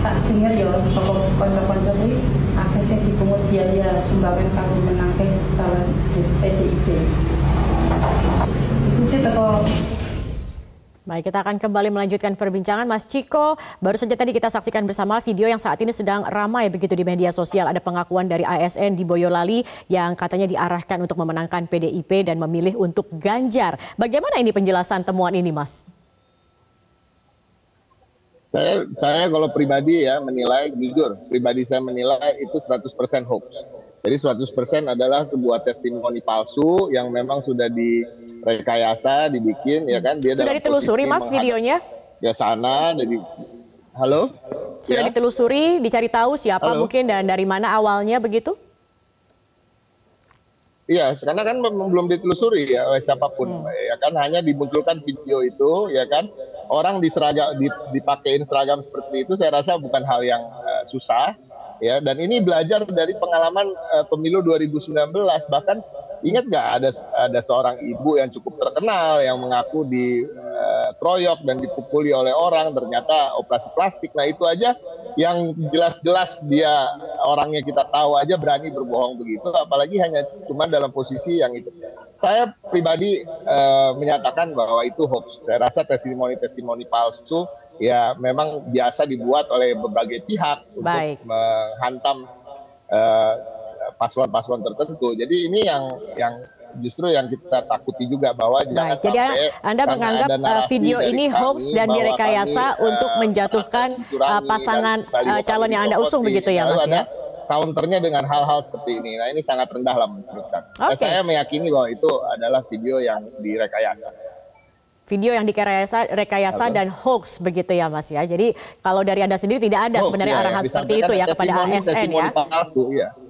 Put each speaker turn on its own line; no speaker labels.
tak dengar ya saka kanca-kanca kuwi akeh sing dipungut biaya sumbangan kanggo menangke calon PDIP. Itu sih teko.
Baik, kita akan kembali melanjutkan perbincangan. Mas Ciko, baru saja tadi kita saksikan bersama video yang saat ini sedang ramai begitu di media sosial. Ada pengakuan dari ASN di Boyolali yang katanya diarahkan untuk memenangkan PDIP dan memilih untuk Ganjar. Bagaimana ini penjelasan temuan ini, Mas?
Saya kalau pribadi ya menilai, jujur, pribadi saya menilai itu 100% hoax. Jadi 100% adalah sebuah testimoni palsu yang memang sudah direkayasa, dibikin, ya kan? Dia
sudah ditelusuri, Mas, videonya?
Ya sana, halo?
Sudah ditelusuri, dicari tahu siapa mungkin dan dari mana awalnya begitu?
Iya, karena kan belum ditelusuri ya oleh siapapun, ya kan? Hanya dimunculkan video itu, ya kan? Orang dipakein seragam seperti itu, saya rasa bukan hal yang susah, ya. Dan ini belajar dari pengalaman pemilu 2019, bahkan ingat nggak ada seorang ibu yang cukup terkenal yang mengaku dikeroyok dan dipukuli oleh orang, ternyata operasi plastik. Nah itu aja yang jelas-jelas dia orangnya kita tahu aja berani berbohong begitu, apalagi hanya cuma dalam posisi yang itu. Saya pribadi menyatakan bahwa itu hoax. Saya rasa testimoni palsu ya memang biasa dibuat oleh berbagai pihak untuk menghantam paslon-paslon tertentu. Jadi ini yang justru yang kita takuti juga bahwa jangan
jadi
sampai
Anda menganggap video ini hoax dan direkayasa untuk menjatuhkan pasangan calon yang Anda usung begitu ya, Mas ya?
Counternya dengan hal-hal seperti ini. Nah ini sangat rendah lah menurut kami. Saya meyakini bahwa itu adalah video yang direkayasa.
Video yang direkayasa dan hoax begitu ya, Mas ya. Jadi kalau dari Anda sendiri tidak ada sebenarnya arahan seperti itu ya kepada ASN ya.
Palsu, ya.